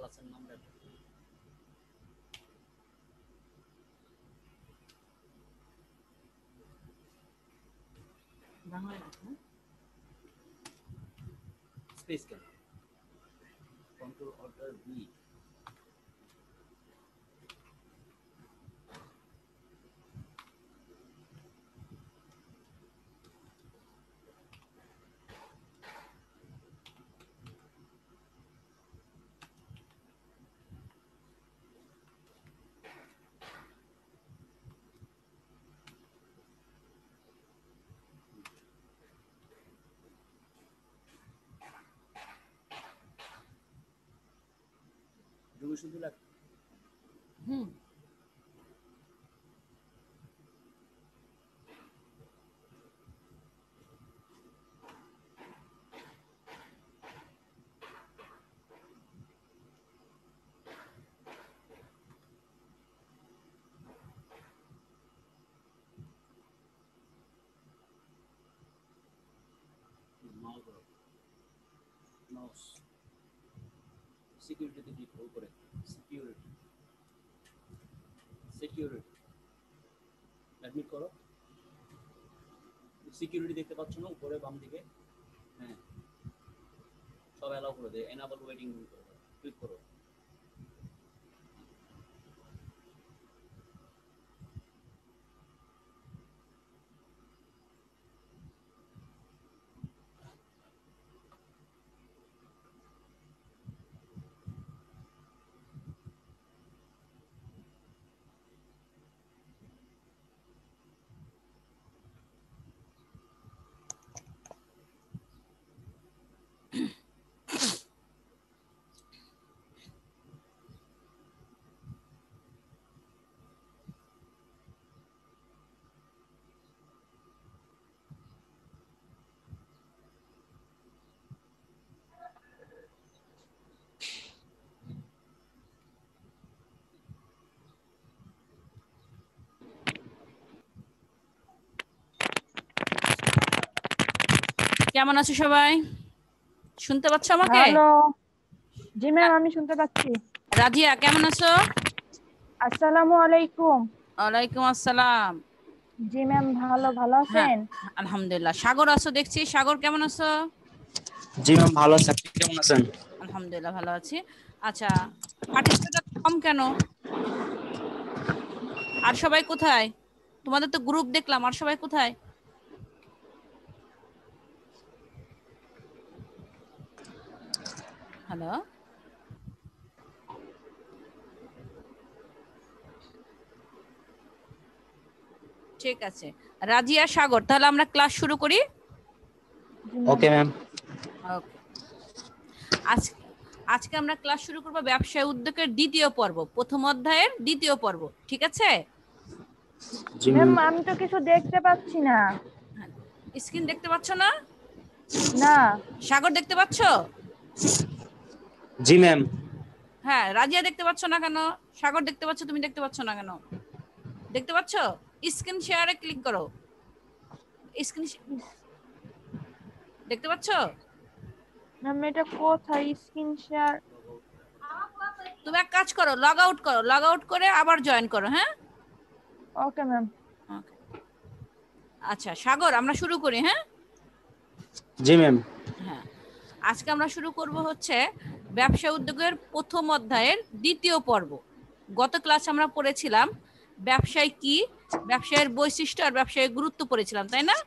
ক্লাসের নাম লেখো। বাংলায় লেখো। স্পেস কেন? Control alter B. তুমি শুধু লেখো। মাউস সিকিউরিটিতে ক্লিক করো, উপরে সিকিউরিটি, সিকিউরিটি অ্যাডমিট করো। সিকিউরিটি দেখতে পাচ্ছ না উপরে বাম দিকে? হ্যাঁ, সব অ্যালাউ করে দে। এনাবল ওয়েটিং ক্লিক করো। কেমন আছো সবাই? শুনতে পাচ্ছ আমাকে? হ্যালো। জি ম্যাম, আমি শুনতে পাচ্ছি। রাজিয়া কেমন আছো? আসসালামু আলাইকুম। ওয়ালাইকুম আসসালাম। জি ম্যাম, ভালো হ্যাঁ আছেন? আলহামদুলিল্লাহ। সাগর আছো দেখছি। সাগর কেমন আছো? জি ম্যাম ভালো আছি, আপনি কেমন আছেন? আলহামদুলিল্লাহ ভালো আছি। আচ্ছা, পার্টিসিপেট কম কেন? আর সবাই কোথায়? তোমাদের তো গ্রুপ দেখলাম, আর সবাই কোথায়? হ্যালো, ঠিক আছে। রাজিয়া, সাগর, তাহলে আমরা ক্লাস শুরু করি। Okay ma'am. ওকে, আজকে আমরা ক্লাস শুরু করব ব্যবসায় উদ্যোগের দ্বিতীয় পর্ব, প্রথম অধ্যায়ের দ্বিতীয় পর্ব। ঠিক আছে? জি ম্যাম, ম্যাম। আমি তো কিছু দেখতে পাচ্ছি না। স্ক্রিন দেখতে পাচ্ছ না? না। সাগর দেখতে পাচ্ছ? জি ম্যাম। হ্যাঁ, রাজিয়া দেখতে পাচ্ছ না কেন? সাগর দেখতে পাচ্ছ, তুমি দেখতে পাচ্ছ না কেন? দেখতে পাচ্ছ? স্ক্রিন শেয়ারে ক্লিক করো। স্ক্রিন দেখতে পাচ্ছ? ম্যাম, এটা কোথায় স্ক্রিন শেয়ার? তুমি এক কাজ করো, লগ আউট করো, লগ আউট করে আবার জয়েন করো। হ্যাঁ, ওকে ম্যাম। ওকে। আচ্ছা সাগর, আমরা শুরু করি। হ্যাঁ জি ম্যাম। হ্যাঁ, আজকে আমরা শুরু করব হচ্ছে ব্যবসা উদ্যোগের প্রথম অধ্যায়ের দ্বিতীয় পর্ব। গত ক্লাস আমরা পড়েছিলাম ব্যবসায় কি, ব্যবসায়ের বৈশিষ্ট্য আর ব্যবসায়ের গুরুত্ব পড়েছিলাম, তাই না?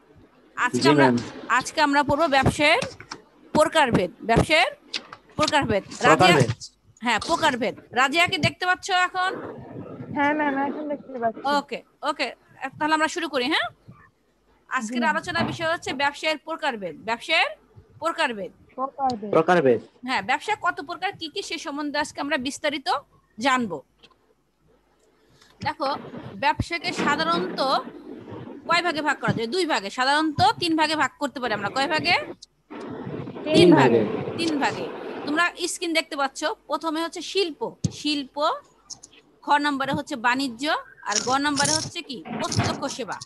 আজকে আমরা পড়বো ব্যবসায়ের প্রকারভেদ। ব্যবসায়ের প্রকারভেদ। রাজিয়া, হ্যাঁ প্রকারভেদ। রাজিয়াকে দেখতে পাচ্ছ এখন? হ্যাঁ ম্যাম, এখন দেখতে পাচ্ছি। ওকে ওকে, তাহলে আমরা শুরু করি। হ্যাঁ, আজকের আলোচনার বিষয় হচ্ছে ব্যবসায়ের প্রকারভেদ। ব্যবসায়ের প্রকারভেদ। প্রকারভেদ। হ্যাঁ, ব্যবসা কত প্রকার, কি কি, সে সম্বন্ধে আজকে আমরা বিস্তারিত জানবো। দেখো, ব্যবসাকে সাধারণত কয় ভাগে ভাগ করা যায়? দুই ভাগে। সাধারণত তিন ভাগে ভাগ করতে পারি আমরা। কয় ভাগে? তিন ভাগে। তিন ভাগে। তোমরা স্ক্রিন দেখতে পাচ্ছ। প্রথমে হচ্ছে শিল্প। শিল্প, খ নম্বরে হচ্ছে বাণিজ্য, আর গ নম্বরে হচ্ছে কি? প্রত্যক্ষ সেবা।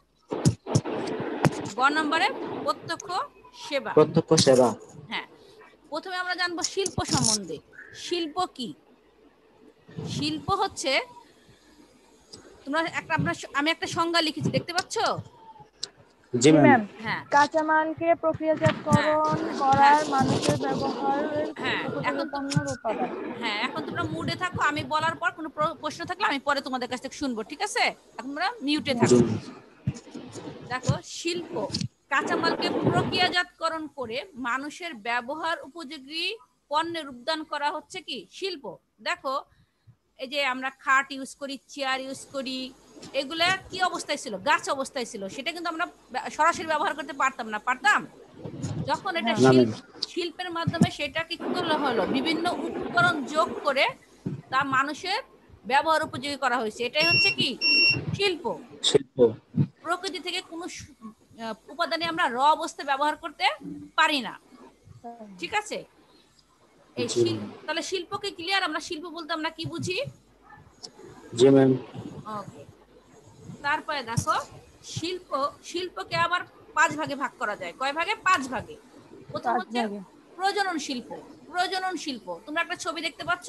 গ নম্বরে প্রত্যক্ষ সেবা। প্রত্যক্ষ সেবা। হ্যাঁ, প্রথমে আমরা জানবো শিল্প সম্বন্ধে। শিল্প কি? শিল্প হচ্ছে, তোমরা একটা আমি একটা সংজ্ঞা লিখেছি, দেখতে পাচ্ছ? জি জি ম্যাম। ম্যাম। হ্যাঁ কাঁচামালকে প্রক্রিয়াজাতকরণ করার মানুষের ব্যবহারের হ্যাঁ উপযোগী এখন তো, পণ্যের উপাদান। হ্যাঁ এখন তোমরা মুডে থাকো, আমি বলার পর কোনো প্রশ্ন থাকলে আমি পরে তোমাদের কাছ থেকে শুনবো, ঠিক আছে? এখন তোমরা মিউটে জি জি থাকো। ম্যাম। দেখো, শিল্প কাঁচামালকে প্রক্রিয়াজাতকরণ করে মানুষের ব্যবহার উপযোগী পণ্যের রূপদান করা হচ্ছে কি শিল্প। দেখো, এই যে আমরা খাট ইউজ করি, চেয়ার ইউজ করি, এগুলা কি অবস্থায় ছিল? গাছ অবস্থায় ছিল। সেটা কিন্তু আমরা সরাসরি ব্যবহার করতে পারতাম না, পারতাম? যখন এটা হ্যাঁ। না ম্যাম। শিল্পের মাধ্যমে সেটা কি করলে হলো, বিভিন্ন উপকরণ যোগ করে তা মানুষের ব্যবহার উপযোগী করা হয়েছে, এটাই হচ্ছে কি শিল্প। শিল্প। প্রকৃতি থেকে কোনো উপাদানে আমরা অবস্থায় ব্যবহার করতে পারি না, ঠিক আছে? এই জি ম্যাম। তাহলে শিল্পকে ক্লিয়ার? আমরা শিল্প বলতে আমরা কি বুঝি? জি ম্যাম। ওকে, তারপরে দেখো, শিল্পকে আবার 5 ভাগে ভাগ করা যায়। কয় ভাগে? 5 ভাগে। প্রথম 5 হচ্ছে ভাগে। প্রজনন শিল্প। প্রজনন শিল্প, তোমরা একটা ছবি দেখতে পাচ্ছ,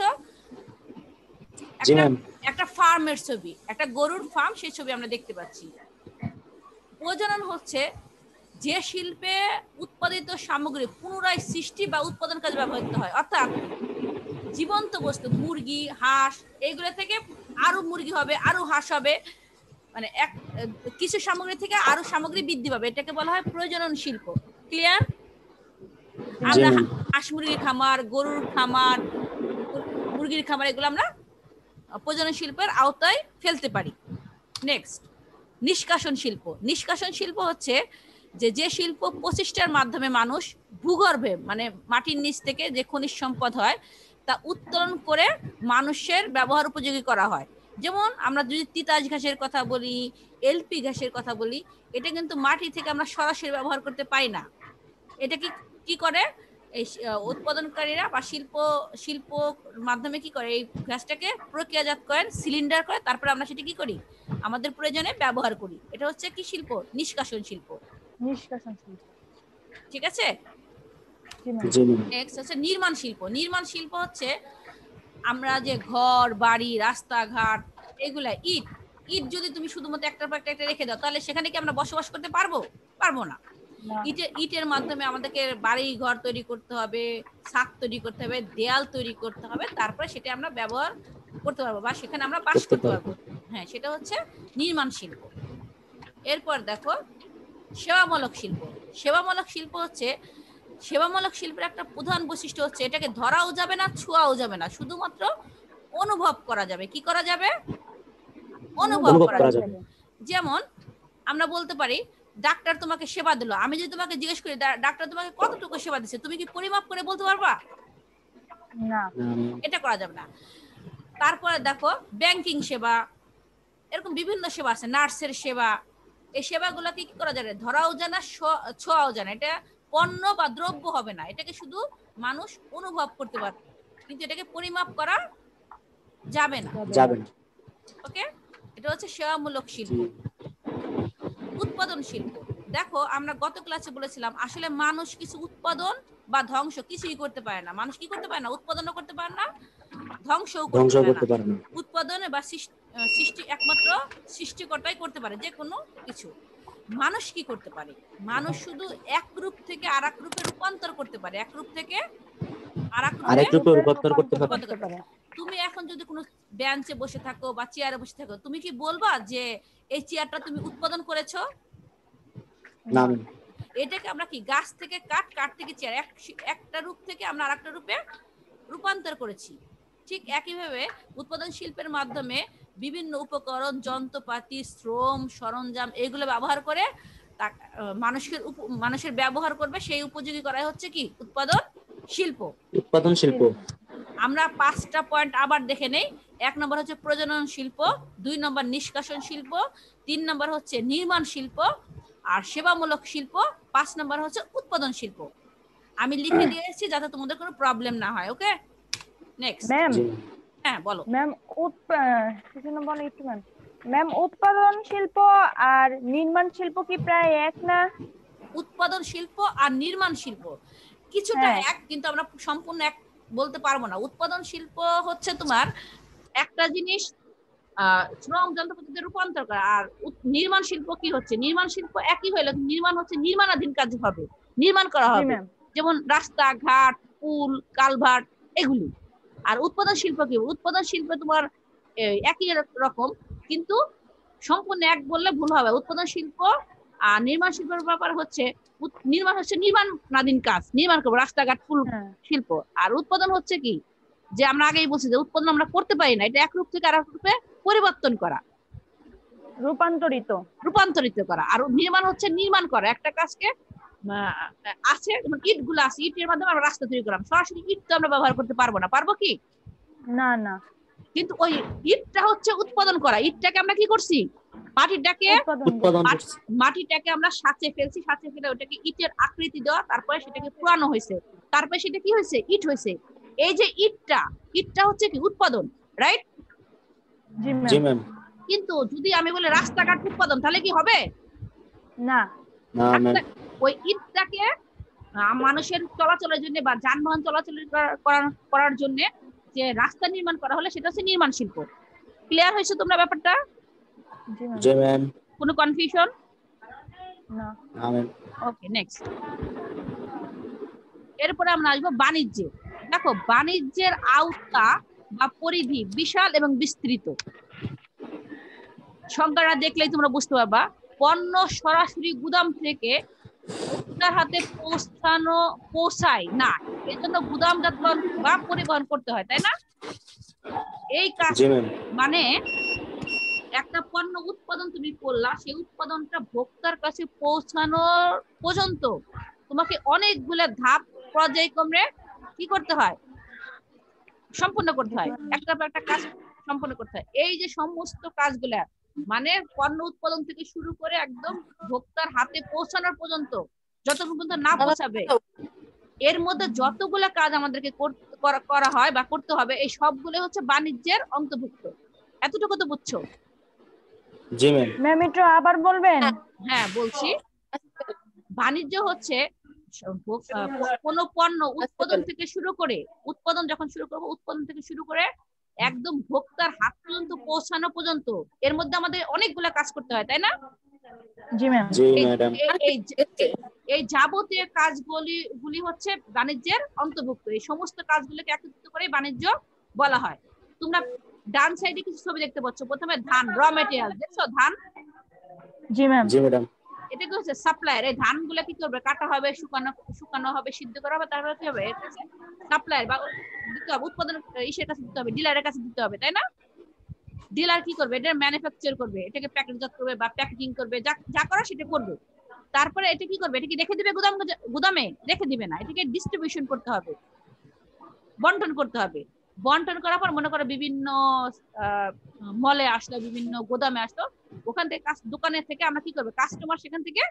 জি একটা ম্যাম। একটা ফার্মের ছবি, একটা গরুর ফার্ম, সেই ছবি আমরা দেখতে পাচ্ছি। প্রজনন হচ্ছে যে শিল্পে উৎপাদিত সামগ্রী পুনরায় সৃষ্টি বা উৎপাদন কাজে ব্যবহৃত হয়, অর্থাৎ জীবন্ত বস্তু, মুরগি, হাঁস, এইগুলো থেকে আরো মুরগি হবে, আরো হাঁস হবে, মানে কিছু সামগ্রী থেকে আরো সামগ্রী বৃদ্ধি পাবে, এটাকে বলা হয় প্রজনন শিল্প। ক্লিয়ার? জি আমরা ম্যাম। হাঁস মুরগির খামার, গরুর খামার, মুরগির খামার, এগুলো আমরা প্রজনন শিল্পের আওতায় ফেলতে পারি। নেক্সট, নিষ্কাশন শিল্প। নিষ্কাশন শিল্প হচ্ছে যে শিল্প প্রচেষ্টার মাধ্যমে মানুষ ভূগর্ভে, মানে মাটির নিচ থেকে যে খনিজ সম্পদ হয় তা উত্তোলন করে মানুষের ব্যবহার উপযোগী করা হয়। যেমন আমরা যদি তিতাস ঘাসের কথা বলি, এলপি ঘাসের কথা বলি, এটা কিন্তু মাটি থেকে আমরা সরাসরি ব্যবহার করতে পাই না। এটা কি করে এই উৎপাদনকারীরা বা শিল্প মাধ্যমে কি করে, এই গ্যাসটাকে প্রক্রিয়াজাত করেন, সিলিন্ডার করে, তারপরে আমরা সেটা কি করি, আমাদের প্রয়োজনে ব্যবহার করি। এটা হচ্ছে কি শিল্প? নিষ্কাশন শিল্প। নিষ্কাশন শিল্প। ঠিক আছে? জি ম্যাম। জি ম্যাম। নেক্সট হচ্ছে নির্মাণ শিল্প। নির্মাণ শিল্প হচ্ছে আমরা যে ঘর বাড়ি রাস্তাঘাট, এগুলা ইট ইট যদি তুমি শুধুমাত্র একটার পর একটা রেখে দাও, তাহলে সেখানে কি আমরা বসবাস করতে পারবো? পারবো না। ইটের মাধ্যমে আমাদেরকে বাড়ি ঘর তৈরি করতে হবে, ছাদ তৈরি করতে হবে, দেয়াল তৈরি করতে হবে, তারপরে সেটা আমরা ব্যবহার করতে পারবো বা সেখানে আমরা বাস করতে পারবো। হ্যাঁ, সেটা হচ্ছে নির্মাণ শিল্প। এরপর দেখো, সেবামূলক শিল্প। সেবামূলক শিল্প হচ্ছে, সেবামূলক শিল্পের একটা প্রধান বৈশিষ্ট্য হচ্ছে এটাকে ধরাও যাবে না, ছোঁয়াও যাবে না, শুধুমাত্র অনুভব করা যাবে। কি করা যাবে? অনুভব করা যাবে। যেমন আমরা বলতে পারি, ডাক্তার তোমাকে সেবা দিল, আমি যদি তোমাকে জিজ্ঞেস করি ডাক্তার তোমাকে কতটুকু সেবা দিচ্ছে, তুমি কি পরিমাপ করে বলতে পারবা? না। এটা করা যাবে না। তারপরে দেখো, ব্যাংকিং সেবা, এরকম বিভিন্ন সেবা আছে, নার্সের সেবা, এই সেবাগুলো কি করা যাবে? ধরাও যায় না, ছোঁয়াও যায় না। এটা পণ্য বা দ্রব্য হবে না, এটাকে শুধু মানুষ অনুভব করতে পারবে, কিন্তু এটাকে পরিমাপ করা যাবে না। যাবে না। ওকে, এটা হচ্ছে সেবামূলক শিল্প। উৎপাদন শিল্প। দেখো, আমরা গত ক্লাসে বলেছিলাম আসলে মানুষ কিছু উৎপাদন বা ধ্বংস কিছুই করতে পারে না। মানুষ কি করতে পারে না? উৎপাদনও করতে পারে না, ধ্বংসও করতে পারে না। উৎপাদন বা সৃষ্টি একমাত্র সৃষ্টিকর্তাই করতে পারে যে কোনো কিছু। মানুষ কি করতে পারে? মানুষ শুধু এক রূপ থেকে আরেক রূপে রূপান্তর করতে পারে, এক রূপ থেকে আরেক রূপে রূপান্তর করতে পারে। তুমি এখন যদি কোনো বেঞ্চে বসে থাকো বা চেয়ারে বসে থাকো, তুমি কি বলবা যে এই চেয়ারটা তুমি উৎপাদন করেছো? না। এটাকে আমরা কি গাছ থেকে কাঠ, কাঠ থেকে চেয়ার, একটা রূপ থেকে আমরা আরেকটা রূপে রূপান্তর করেছি। ঠিক একইভাবে উৎপাদন শিল্পের মাধ্যমে বিভিন্ন উপকরণ, যন্ত্রপাতি, শ্রম, সরঞ্জাম এগুলো ব্যবহার করে মানুষের ব্যবহার করবে সেই উপযোগী করাই হচ্ছে কি উৎপাদন শিল্প। উৎপাদন শিল্প। আমরা 5টা পয়েন্ট আবার দেখে নেই। 1 নম্বর হচ্ছে প্রজনন শিল্প, 2 নম্বর নিষ্কাশন শিল্প, 3 নম্বর হচ্ছে নির্মাণ শিল্প আর সেবামূলক শিল্প, 5 নম্বর হচ্ছে উৎপাদন শিল্প। আমি লিখে দিয়েছি যাতে তোমাদের কোনো প্রবলেম না হয়। Okay, next. ম্যাম। হ্যাঁ বলো। ম্যাম ম্যাম, উৎপাদন শিল্প আর নির্মাণ শিল্প কি প্রায় এক না? উৎপাদন শিল্প আর নির্মাণ শিল্প কিছুটা এক, কিন্তু আমরা সম্পূর্ণ এক বলতে পারবো না। উৎপাদন শিল্প হচ্ছে তোমার একটা জিনিস শ্রম যন্ত্রপাতিতে রূপান্তর করা। আর নির্মাণ শিল্প কি হচ্ছে, নির্মাণ শিল্প একই হইলো, নির্মাণ হচ্ছে নির্মাণাধীন কাজ হবে, নির্মাণ করা জি হবে, ম্যাম। যেমন রাস্তা ঘাট পুল কালভার্ট এগুলি। আর উৎপাদন শিল্প কি, উৎপাদন শিল্প তোমার একই রকম, কিন্তু সম্পূর্ণ এক বললে ভুল হবে। উৎপাদন শিল্প আর নির্মাণ শিল্পের ব্যাপার হচ্ছে, নির্মাণ হচ্ছে নির্মাণাধীন কাজ, নির্মাণ করবো রাস্তাঘাট পুল হ্যাঁ। শিল্প। আর উৎপাদন হচ্ছে কি, যে আমরা আগেই বলছি যে উৎপাদন আমরা করতে পারি না, এটা এক রূপ থেকে আরেক রূপে পরিবর্তন করা, রূপান্তরিত করা। আর নির্মাণ হচ্ছে নির্মাণ করা একটা কাজকে। আছে যেমন ইট গুলো আছে, ইটের মাধ্যমে আমরা রাস্তা তৈরি করলাম, সরাসরি ইট তো আমরা ব্যবহার করতে পারবো না, পারবো কি? না না। কিন্তু ওই ইটটা হচ্ছে উৎপাদন করা, ইটটাকে আমরা কি করছি, মাটিটাকে উৎপাদন করছি। মাটিটাকে আমরা সাঁচে ফেলছি, সাঁচে ফেলে ওটাকে ইটের আকৃতি দেওয়া, তারপরে সেটাকে পুরানো হয়েছে, তারপরে সেটা কি হয়েছে, ইট হয়েছে। এই যে ইটটা হচ্ছে কি উৎপাদন, রাইট? জি ম্যাম। কিন্তু যদি আমি বলি রাস্তাঘাট উৎপাদন, তাহলে কি হবে? না না ম্যাম। ওই ইটটাকে মানুষের চলাচলের জন্য বা যানবাহন চলাচল করার জন্য যে রাস্তা নির্মাণ করা হলে সেটা হচ্ছে নির্মাণ শিল্প। ক্লিয়ার হয়েছে তোমরা ব্যাপারটা? জি ম্যাম। কোনো কনফিউশন? না। না ম্যাম। ওকে, নেক্সট। এরপরে আমরা আসবো বাণিজ্যে। দেখো, বাণিজ্যের আওতা বা পরিধি বিশাল এবং বিস্তৃত। সংজ্ঞাটা দেখলেই তোমরা বুঝতে পারবা। পণ্য সরাসরি গুদাম থেকে ভোক্তার হাতে পৌঁছায় না, এর জন্য গুদামজাতকরণ বা পরিবহন করতে হয়, তাই না? এই কাজ মানে একটা পণ্য উৎপাদন তুমি করলা, সেই উৎপাদনটা ভোক্তার কাছে পৌঁছানোর পর্যন্ত তোমাকে অনেকগুলো ধাপ পর্যায়ক্রমে কি করতে হয়, সম্পূর্ণ করতে হয়, একটা পর একটা কাজ সম্পন্ন করতে হয়। এই যে সমস্ত কাজগুলা মানে পণ্য উৎপাদন থেকে শুরু করে একদম ভোক্তার হাতে পৌঁছানোর পর্যন্ত, যতক্ষণ পর্যন্ত না পৌঁছাবে, এর মধ্যে যতগুলো কাজ আমাদেরকে করা হয় বা করতে হবে, এই সবগুলো হচ্ছে বাণিজ্যের অন্তর্ভুক্ত। এতটুকু তো বুঝছো? জি ম্যাম। ম্যাম একটু আবার বলবেন? হ্যাঁ বলছি। বাণিজ্য হচ্ছে কোন পণ্য উৎপাদন থেকে শুরু করে, উৎপাদন যখন শুরু করবো, উৎপাদন থেকে শুরু করে একদম ভোক্তার হাত পর্যন্ত পৌঁছানো পর্যন্ত এর মধ্যে আমাদের অনেকগুলো কাজ করতে হয়, তাই না? জি ম্যাম। জি ম্যাডাম। এই যাবতীয় কাজগুলি হচ্ছে বাণিজ্যের অন্তর্ভুক্ত। এই সমস্ত কাজগুলোকে একত্রিত করে বাণিজ্য বলা হয়। তোমরা ডান সাইডে কিছু ছবি দেখতে পাচ্ছ। প্রথমে ধান, র মেটেরিয়াল দেখছো, ধান। জি ম্যাম। জি ম্যাডাম। এটা কি হচ্ছে সাপ্লায়ার। এই ধানগুলো কি করবে, কাটা হবে, শুকানো হবে, সিদ্ধ করা হবে, তারপরে কি হবে, এটা হচ্ছে সাপ্লায়ার বা দিতে হবে, উৎপাদন ইসের কাছে দিতে হবে, ডিলারের কাছে দিতে হবে, তাই না? ডিলার কি করবে, এটা ম্যানুফ্যাকচার করবে, এটাকে প্যাকেটজাত করবে বা প্যাকেজিং করবে, যা করা সেটা করবে। তারপরে এটা কি করবে, এটাকে রেখে দিবে গুদামে রেখে দিবে না, এটাকে ডিস্ট্রিবিউশন করতে হবে, বন্টন করতে হবে। বন্টন করার পর মনে করো বিভিন্ন মলে আসলো, বিভিন্ন গোদামে আসলো, ওখান থেকে দোকানের থেকে আমরা কি করবো, কাস্টমার সেখান থেকে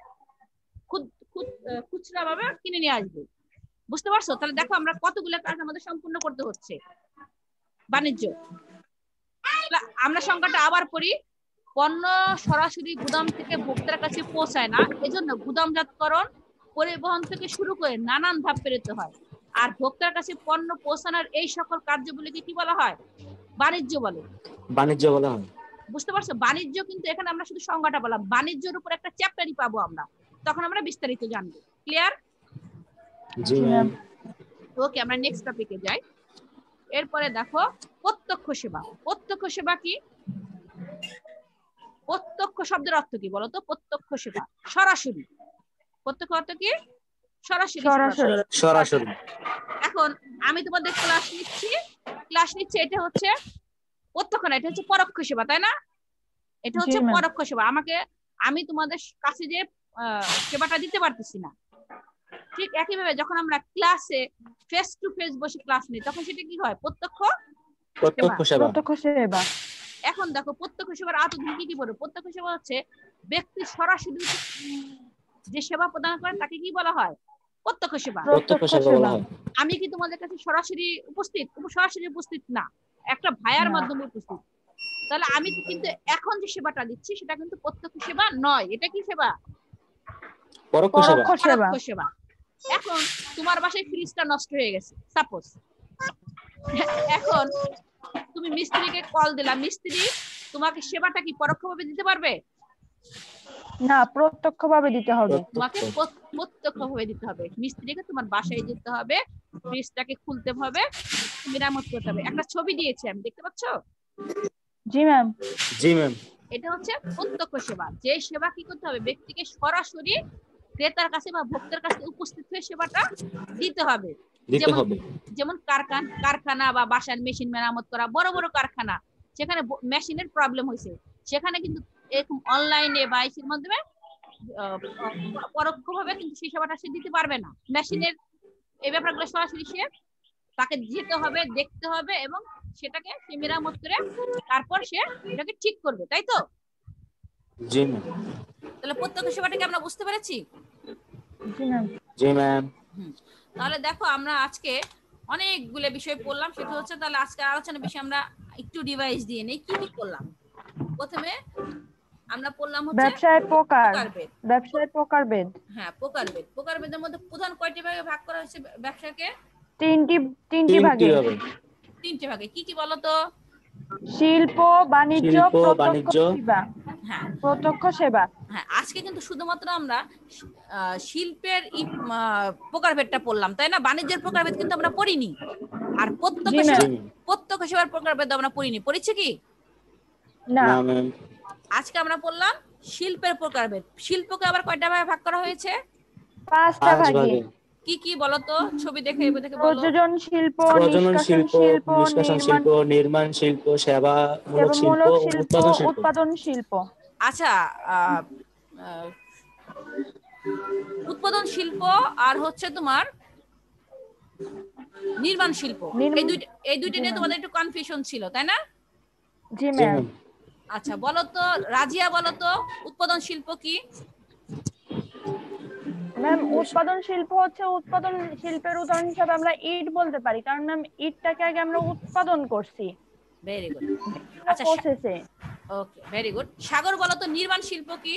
খুচরা ভাবে কিনে নিয়ে আসবে। বুঝতে পারছো? তাহলে দেখো আমরা কতগুলো কাজ আমাদের সম্পূর্ণ করতে হচ্ছে বাণিজ্য। আমরা সংখ্যাটা আবার পড়ি। পণ্য সরাসরি গুদাম থেকে ভোক্তার কাছে পৌঁছায় না, এজন্য গুদামজাতকরণ, পরিবহন থেকে শুরু করে নানান ধাপ পেরোতে হয়। আর ভোক্তার কাছে পণ্য পৌঁছানোর এই সকল কার্যগুলিকে কি বলা হয়, বাণিজ্য বলে। বাণিজ্য বলা হয়। বুঝতে পারছো? বাণিজ্য কিন্তু এখানে আমরা শুধু সংজ্ঞাটা বললাম, বাণিজ্যের উপর একটা চ্যাপ্টারই পাবো আমরা, তখন আমরা বিস্তারিত জানবো। ক্লিয়ার? জি ম্যাম। ওকে, আমরা নেক্সট টপিকে যাই। এরপরে দেখো প্রত্যক্ষ সেবা। প্রত্যক্ষ সেবা কি? প্রত্যক্ষ শব্দের অর্থ কি বলতো? প্রত্যক্ষ সেবা সরাসরি। প্রত্যক্ষ অর্থ কি? সরাসরি। সরাসরি। এখন আমি তোমাদের ক্লাস নিচ্ছি, এটা হচ্ছে প্রত্যক্ষ না, এটা হচ্ছে পরোক্ষ সেবা, তাই না? এটা হচ্ছে পরোক্ষ সেবা। আমি তোমাদের কাছে যে সেবাটা দিতে পারতেছি না, ঠিক একইভাবে যখন আমরা ক্লাসে ফেস টু ফেস বসে ক্লাস নিই, তখন সেটা কি হয়, প্রত্যক্ষ সেবা। এখন দেখো প্রত্যক্ষ সেবার আওতায় কি কি পড়ে? প্রত্যক্ষ সেবা হচ্ছে ব্যক্তি সরাসরি যে সেবা প্রদান করেন তাকে কি বলা হয়, প্রত্যক্ষ সেবা। আমি কি তোমাদের কাছে সরাসরি উপস্থিত না, একটা ভাইয়ার মাধ্যমে উপস্থিত, তাহলে আমি কিন্তু এখন যে সেবাটা দিচ্ছি সেটা কিন্তু প্রত্যক্ষ সেবা নয়। এটা কি সেবা? পরোক্ষ সেবা। এখন তোমার বাসায় ফ্রিজটা নষ্ট হয়ে গেছে, সাপোজ এখন তুমি মিস্ত্রিকে কল দিলা, মিস্ত্রি তোমাকে সেবাটা কি পরোক্ষভাবে দিতে পারবে? না, প্রত্যক্ষভাবে দিতে হবে। তোমাকে প্রত্যক্ষভাবে দিতে হবে। মিস্ত্রিকে তোমার বাসায় যেতে হবে, ফ্রিজটাকে খুলতে হবে, মেরামত করতে হবে। একটা ছবি দিয়েছি আমি, দেখতে পাচ্ছ? জি ম্যাম। জি ম্যাম। এটা হচ্ছে প্রত্যক্ষ সেবা। যে সেবা কি করতে হবে, ব্যক্তিকে সরাসরি ক্রেতার কাছে বা ভোক্তার কাছে উপস্থিত হয়ে সেবাটা দিতে হবে। যেমন কারখানা বা বাসার মেশিন মেরামত করা, বড় বড় কারখানা, সেখানে মেশিনের প্রবলেম হয়েছে, সেখানে কিন্তু এরকম অনলাইনে বা এর মাধ্যমে পরোক্ষভাবে কিন্তু সেই সেবাটা সে দিতে পারবে না। মেশিনের এই ব্যাপারগুলো সরাসরি সে তাকে যেতে হবে, দেখতে হবে এবং সেটাকে সে মেরামত করে তারপর সে এটাকে ঠিক করবে, তাই তো? জি ম্যাম। তাহলে প্রত্যক্ষ সেবাটাকে আমরা বুঝতে পেরেছি? জি ম্যাম। জি ম্যাম। তাহলে দেখো আমরা আজকে অনেকগুলো বিষয় পড়লাম। সেটা হচ্ছে তাহলে আজকে আলোচনার বিষয় আমরা একটু ডিভাইস দিয়ে নেই। কি কি করলাম? প্রথমে আমরা পড়লাম হচ্ছে ব্যবসায় প্রকার। প্রকারভেদ। ব্যবসায় প্রকারভেদ। হ্যাঁ, প্রকারভেদ। প্রকারভেদের মধ্যে প্রধান কয়টি ভাগে ভাগ করা হয়েছে ব্যবসাকে? তিনটি ভাগে। তিনটি ভাগে। কি কি বলো তো? শিল্প, বাণিজ্য, প্রত্যক্ষ সেবা। হ্যাঁ, প্রত্যক্ষ সেবা। হ্যাঁ, আজকে কিন্তু শুধুমাত্র আমরা শিল্পের প্রকারভেদটা পড়লাম, তাই না? বাণিজ্যের প্রকারভেদ কিন্তু আমরা পড়িনি। আর প্রত্যক্ষ সেবার প্রকারভেদ আমরা পড়িনি। পড়েছি কি? না। আজকে আমরা পড়লাম শিল্পের প্রকারভেদ। শিল্পকে আবার কয়টা ভাগে ভাগ করা হয়েছে? 5টা ভাগে। কি কি বলতো? ছবি দেখে বলো। প্রযোজন শিল্প, নিষ্কাশন শিল্প, নির্মাণ শিল্প, সেবামূলক শিল্প, উৎপাদন শিল্প। আচ্ছা, উৎপাদন শিল্প আর হচ্ছে তোমার নির্মাণ শিল্প, এই দুইটা নিয়ে তোমাদের একটু কনফিউশন ছিল, তাই না? জি ম্যাম। আচ্ছা, বলো তো রাজিয়া, বলো তো উৎপাদন শিল্প কি? ম্যাম, উৎপাদন শিল্প হচ্ছে, উৎপাদন শিল্পের উদাহরণ হিসেবে আমরা ইট বলতে পারি, কারণ ম্যাম ইটটাকে আগে আমরা উৎপাদন করছি। Very good. আচ্ছা, প্রসেসে। ওকে, ভেরি গুড। সাগর, বলো তো নির্মাণ শিল্প কি?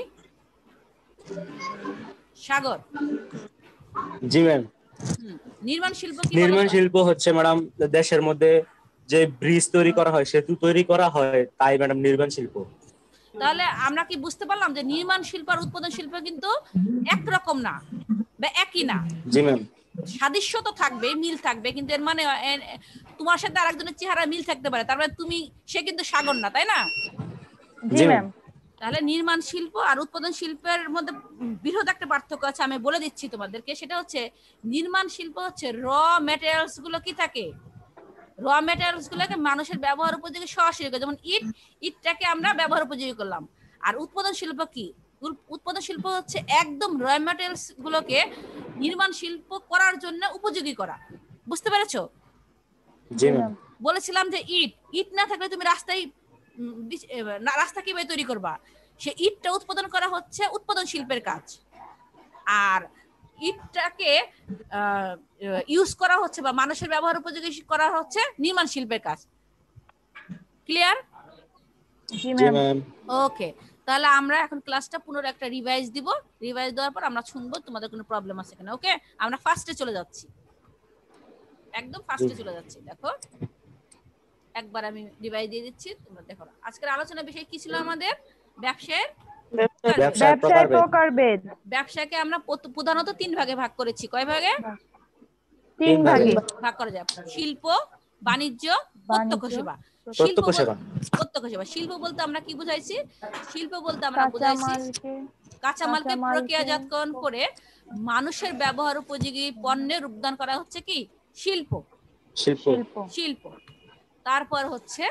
সাগর। জি ম্যাম। নির্মাণ শিল্প কি? নির্মাণ শিল্প হচ্ছে ম্যাডাম দেশের মধ্যে যে ব্রিজ তৈরি করা হয়, সেতু তৈরি করা হয়, তাই ম্যাডাম নির্মাণ শিল্প। তাহলে আমরা কি বুঝতে পারলাম যে নির্মাণ শিল্প আর উৎপাদন শিল্প কিন্তু একরকম না বা একই না? জি ম্যাম। সাদৃশ্য তো থাকবে, মিল থাকবে, কিন্তু এর মানে তোমার সাথে আরেকজনের চেহারা মিল থাকতে পারে, তার মানে সে কিন্তু সাগর না, তাই না? জি ম্যাম। তাহলে নির্মাণ শিল্প আর উৎপাদন শিল্পের মধ্যে বৃহৎ একটা পার্থক্য আছে, আমি বলে দিচ্ছি তোমাদেরকে। সেটা হচ্ছে নির্মাণ শিল্প হচ্ছে র ম্যাটেরিয়ালস গুলো কি থাকে, র ম্যাটেরিয়ালস গুলোকে মানুষের ব্যবহার উপযোগী সরাসরি, যেমন ইটটাকে আমরা ব্যবহার উপযোগী করলাম। আর উৎপাদন শিল্প কি? উৎপাদন শিল্প হচ্ছে একদম র ম্যাটেরিয়ালস গুলোকে নির্মাণ শিল্প করার জন্য উপযোগী করা। বুঝতে পেরেছো? জি ম্যাম। বলেছিলাম যে ইট না থাকলে তুমি রাস্তা কিভাবে তৈরি করবা? সে ইটটা উৎপাদন করা হচ্ছে উৎপাদন শিল্পের কাজ, আর ইটটাকে ইউজ করা হচ্ছে বা মানুষের ব্যবহার উপযোগী করা হচ্ছে নির্মাণ শিল্পের কাজ। ক্লিয়ার? জি ম্যাম। ওকে, তাহলে আমরা এখন ক্লাসটা পুনরায় একটা রিভাইজ দিব। রিভাইজ দেওয়ার পর আমরা শুনবো তোমাদের কোনো প্রবলেম আছে কিনা। ওকে, আমরা ফার্স্টে চলে যাচ্ছি, একদম ফার্স্টে চলে যাচ্ছি। দেখো, একবার আমি রিভাইজ দিয়ে দিচ্ছি, তোমরা দেখো। আজকের আলোচনার বিষয় কি ছিল আমাদের? ব্যবসায় প্রকারভেদ। ব্যবসাকে আমরা প্রধানত 3 ভাগে ভাগ করেছি। কয় ভাগে? 3 ভাগে ভাগ করা যায়। শিল্প, বাণিজ্য, প্রত্যক্ষ সেবা। প্রত্যক্ষ সেবা। শিল্প বলতে আমরা কি বুঝাইছি? শিল্প বলতে আমরা বুঝাইছি কাঁচামালকে প্রক্রিয়াজাতকরণ করে মানুষের ব্যবহার উপযোগী পণ্যের রূপদান করা হচ্ছে কি? শিল্প। শিল্প। তারপর হচ্ছে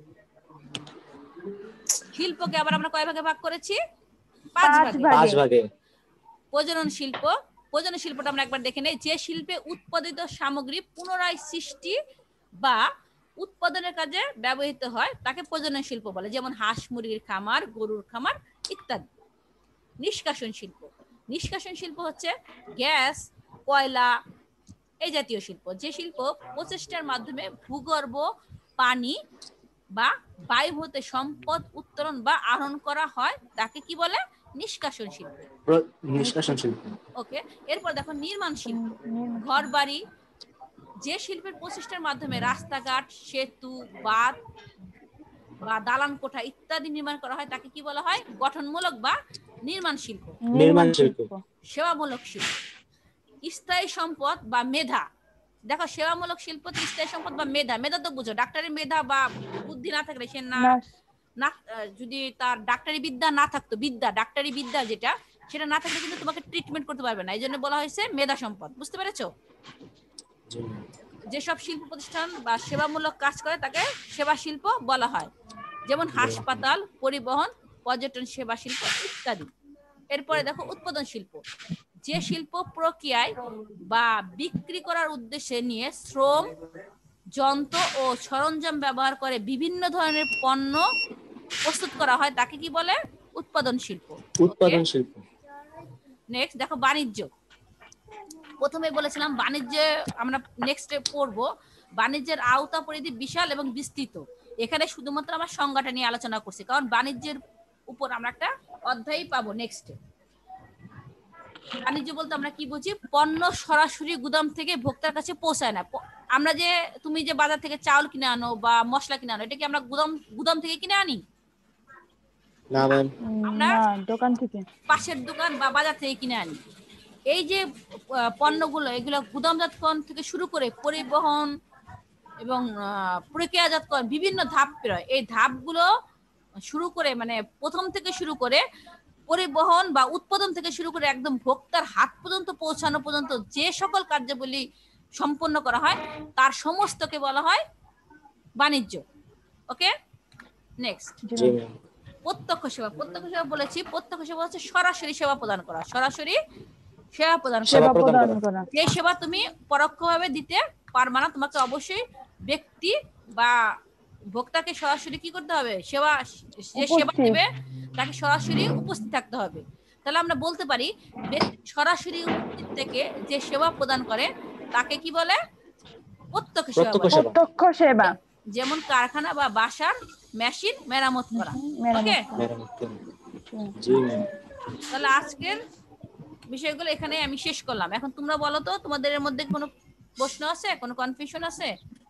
শিল্পকে আবার আমরা কয় ভাগে ভাগ করেছি? 5 ভাগে। প্রজনন শিল্প। প্রজনন শিল্পটা আমরা একবার দেখে নেই। যে শিল্পে উৎপাদিত সামগ্রী পুনরায় সৃষ্টি বা উৎপাদনের কাজে ব্যবহৃত হয় তাকে প্রজনন শিল্প বলে, যেমন হাঁস মুরগির খামার, গরুর খামার ইত্যাদি। নিষ্কাশন শিল্প। নিষ্কাশন শিল্প হচ্ছে গ্যাস, কয়লা এই জাতীয় শিল্প। যে শিল্প প্রচেষ্টার মাধ্যমে ভূগর্ভ পানি বা বায়ু হতে সম্পদ উত্তোলন বা আহরণ করা হয় তাকে কি বলে? নিষ্কাশন শিল্প। নিষ্কাশন শিল্প। ওকে, এরপর দেখো নির্মাণ শিল্প। ঘর বাড়ি যে শিল্পের প্রচেষ্টার মাধ্যমে রাস্তাঘাট, সেতু, বাঁধ বা দালান কোঠা ইত্যাদি নির্মাণ করা হয় তাকে কি বলা হয়? গঠনমূলক বা নির্মাণ শিল্প। নির্মাণ শিল্প। সেবামূলক শিল্প। স্থায়ী সম্পদ বা মেধা, দেখো সেবামূলক শিল্প স্থায়ী সম্পদ বা মেধা। মেধা তো বুঝো, ডাক্তারের মেধা বা বুদ্ধি না থাকলে সে না না যদি তার ডাক্তারি বিদ্যা না থাকতো, ডাক্তারি বিদ্যা যেটা সেটা না থাকলে কিন্তু তোমাকে ট্রিটমেন্ট করতে পারবে না, এই জন্য বলা হয়েছে মেধা সম্পদ। বুঝতে পেরেছো? যেসব শিল্প প্রতিষ্ঠান বা সেবামূলক কাজ করে তাকে সেবা শিল্প বলা হয়, যেমন হাসপাতাল, পরিবহন, পর্যটন সেবা শিল্প ইত্যাদি। এরপরে দেখো উৎপাদন শিল্প, যে শিল্প প্রক্রিয়ায় বা বিক্রি করার উদ্দেশ্যে নিয়ে শ্রম, যন্ত্র ও সরঞ্জাম ব্যবহার করে বিভিন্ন ধরনের পণ্য প্রস্তুত করা হয় তাকে কি বলে? উৎপাদন শিল্প। উৎপাদন শিল্প। নেক্সট দেখো বাণিজ্য। প্রথমে বলেছিলাম বাণিজ্যে আমরা নেক্সটে পড়বো। বাণিজ্যের আওতা পরিধি বিশাল এবং বিস্তৃত। এখানে শুধুমাত্র আমরা সংজ্ঞাটা নিয়ে আলোচনা করছি, কারণ বাণিজ্যের উপর আমরা একটা অধ্যায় পাবো নেক্সটে। বাণিজ্য বলতে আমরা কি বুঝি? পণ্য সরাসরি গুদাম থেকে ভোক্তার কাছে পৌঁছায় না। আমরা যে তুমি যে বাজার থেকে চাউল কিনে আনো বা মশলা কিনে আনো, এটা কি আমরা গুদাম থেকে কিনে আনি? না ম্যাম, আমরা দোকান থেকে, পাশের দোকান বা বাজার থেকে কিনে আনি। এই যে পণ্যগুলো, এগুলো গুদামজাতকরণ থেকে শুরু করে পরিবহন এবং প্রক্রিয়াজাতকরণ বিভিন্ন ধাপ পেরোয়। এই ধাপগুলো শুরু করে মানে প্রথম থেকে শুরু করে পরিবহন বা উৎপাদন থেকে শুরু করে একদম ভোক্তার হাত পর্যন্ত পৌঁছানো পর্যন্ত যে সকল কার্যাবলী সম্পন্ন করা হয় তার সমস্তকে বলা হয় বাণিজ্য। ওকে, নেক্সট প্রত্যক্ষ সেবা। প্রত্যক্ষ সেবা বলেছি, প্রত্যক্ষ সেবা হচ্ছে সরাসরি সেবা প্রদান করা, সরাসরি সেবা প্রদান করা। যে সেবা তুমি পরোক্ষভাবে দিতে পারবে না, তোমাকে অবশ্যই ব্যক্তি বা ভোক্তাকে সরাসরি কি করতে হবে? সেবা, যে সেবা দেবে তাকে সরাসরি উপস্থিত থাকতে হবে। তাহলে আমরা বলতে পারি সরাসরি উপস্থিত থেকে যে সেবা প্রদান করে তাকে কি বলে? প্রত্যক্ষ সেবা। প্রত্যক্ষ সেবা যেমন কারখানা বা বাসার মেশিন মেরামত করা। ওকে, তাহলে আজকের বিষয়গুলো এখানে আমি শেষ করলাম। এখন তোমরা বলো তো, তোমাদের এর মধ্যে কোনো প্রশ্ন আছে, কোনো কনফিউশন আছে?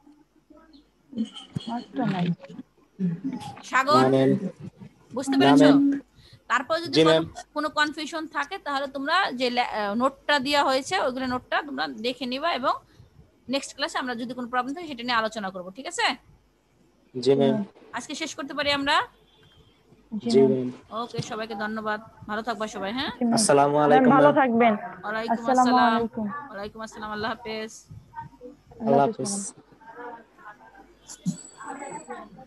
সাগর, বুঝতে পেরেছো? তারপর যদি কোনো কনফিউশন থাকে তাহলে তোমরা যে নোটটা দেওয়া হয়েছে ওইগুলো নোটটা তোমরা দেখে নিবা এবং নেক্সট ক্লাসে আমরা যদি কোনো প্রবলেম থাকে সেটা নিয়ে আলোচনা করব। ঠিক আছে? জি ম্যাম। আজকে শেষ করতে পারি আমরা? জি ম্যাম। ওকে, সবাইকে ধন্যবাদ, ভালো থাকবা সবাই। হ্যাঁ, আসসালামু আলাইকুম। ভালো থাকবেন। ওয়ালাইকুম আসসালাম। ওয়ালাইকুম আসসালাম। আল্লাহ হাফেজ। আল্লাহ হাফেজ।